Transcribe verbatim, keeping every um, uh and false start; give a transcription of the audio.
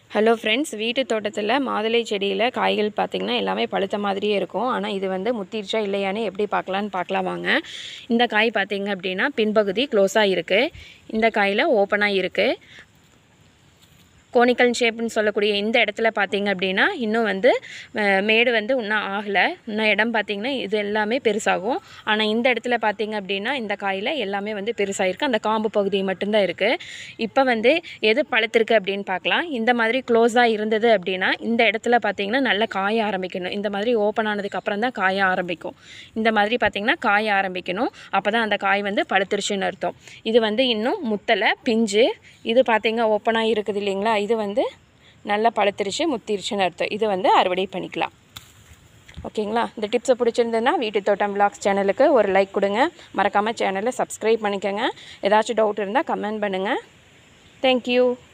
Hello friends, வீட்டு தோட்டத்தில் மாதுளை செடியில் காய்கள் பார்த்திங்கன்னா எல்லாமே பழுத்த மாதிரியே இருக்கும். ஆனால் இது வந்து முத்திருச்சா இல்லையான்னு எப்படி பார்க்கலான்னு பார்க்கலாம் வாங்க. இந்த காய் பார்த்திங்க அப்படின்னா பின்பகுதி க்ளோஸாக இருக்குது, இந்த காயில் ஓப்பனாக இருக்குது. கோனிக்கல் ஷேப்னு சொல்லக்கூடிய இந்த இடத்துல பார்த்திங்க அப்படின்னா இன்னும் வந்து மேடு வந்து இன்னும் ஆகலை. இன்னும் இடம் பார்த்திங்கன்னா இது எல்லாமே பெருசாகும். ஆனால் இந்த இடத்துல பார்த்திங்க அப்படின்னா இந்த காயில் எல்லாமே வந்து பெருசாகிருக்கு, அந்த காம்பு பகுதி மட்டும்தான் இருக்குது. இப்போ வந்து எது பழுத்திருக்கு அப்படின்னு பார்க்கலாம். இந்த மாதிரி க்ளோஸாக இருந்தது அப்படின்னா இந்த இடத்துல பார்த்திங்கன்னா நல்லா காய ஆரம்பிக்கணும். இந்த மாதிரி ஓப்பன் ஆனதுக்கப்புறம் தான் காய ஆரம்பிக்கும். இந்த மாதிரி பார்த்திங்கன்னா காய ஆரம்பிக்கணும். அப்போ தான் அந்த காய் வந்து பழுத்திருச்சுன்னு அர்த்தம். இது வந்து இன்னும் முத்தலை, பிஞ்சு. இது பார்த்திங்க ஓப்பனாக இருக்குது இல்லைங்களா, இது வந்து நல்லா பழுத்திருச்சு, முத்திருச்சுன்னு அர்த்தம். இது வந்து அறுவடை பண்ணிக்கலாம். ஓகேங்களா? இந்த டிப்ஸை பிடிச்சிருந்ததுன்னா வீட்டு தோட்டம் விலாக்ஸ் சேனலுக்கு ஒரு லைக் கொடுங்க. மறக்காமல் சேனலை சப்ஸ்கிரைப் பண்ணிக்கோங்க. ஏதாச்சும் டவுட் இருந்தால் கமெண்ட் பண்ணுங்கள். தேங்க்யூ.